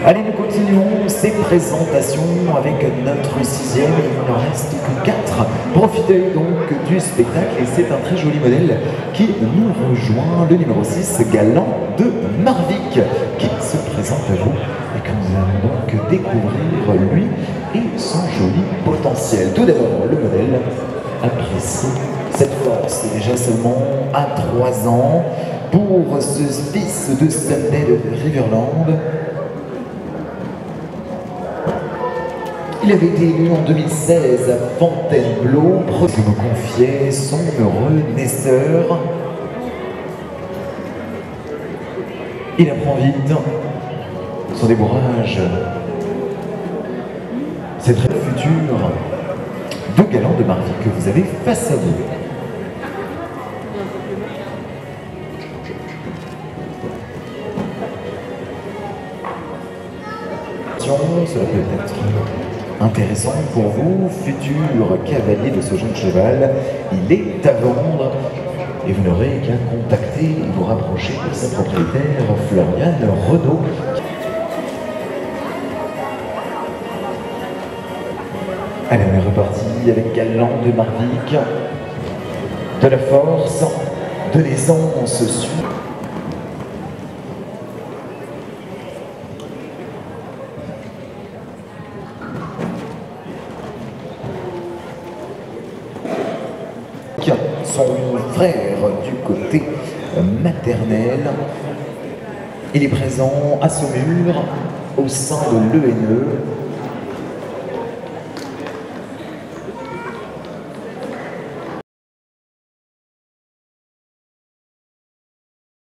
Allez, nous continuons ces présentations avec notre sixième. Il n'en reste que 4. Profitez donc du spectacle et c'est un très joli modèle qui nous rejoint, le numéro 6, Galant de Marvic, qui se présente à vous et que nous allons donc découvrir lui et son joli potentiel. Tout d'abord, le modèle apprécie cette force, déjà seulement à 3 ans, pour ce fils de Sunday de Riverland. Il avait été élu en 2016 à Fontainebleau, pour me confier son heureux naisseur. Il apprend vite son débourrage. C'est très futur de Galant de Marvic que vous avez face à vous. Cela peut être intéressant pour vous, futur cavalier de ce jeune cheval. Il est à vendre et vous n'aurez qu'à contacter et vous rapprocher de sa propriétaire, Floriane Renaud. Allez, on est reparti avec Galant de Marvic. De la force, de l'aisance sur... Son frère du côté maternel. Il est présent à Saumur au sein de l'ENE.